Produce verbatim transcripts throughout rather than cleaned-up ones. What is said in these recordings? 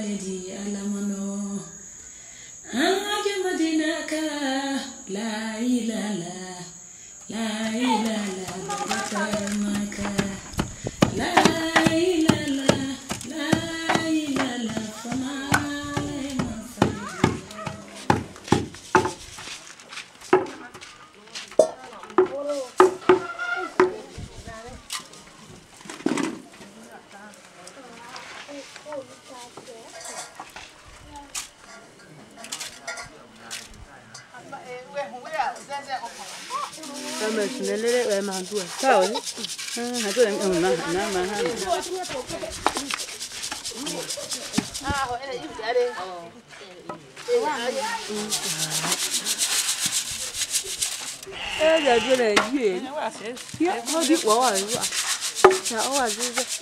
faledi alamano Anaje Madina ka la ilala la ilala batamaka la ilala la ilala fama Mà xin lê lê mà tuổi sao ấy hai tuổi em em mà nó mà ha à hồi này yêu cái đi ê giờ chưa này gì phía nó biết quá rồi quá sao à gì vậy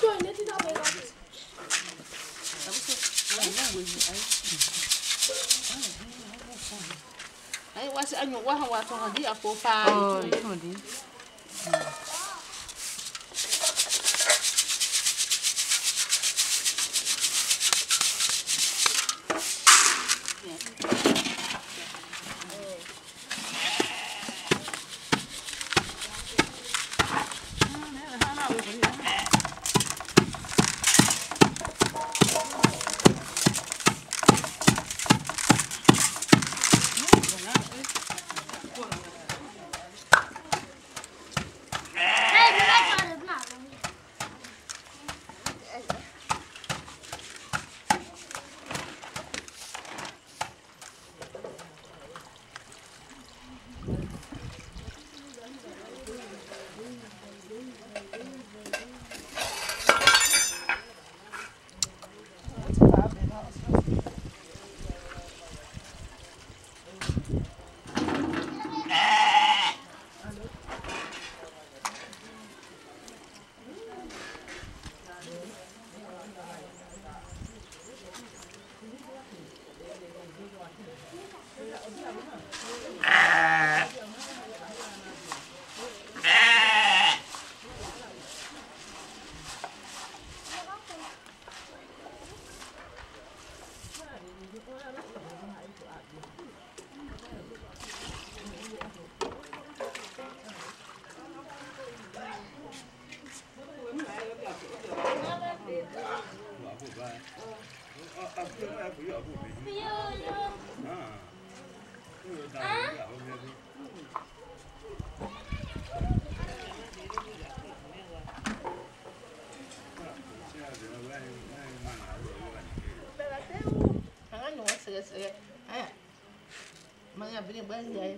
ấy qua sẽ anh qua hàng qua xong rồi đi ở phố pha ờ xong đi mà nhà bên bên vậy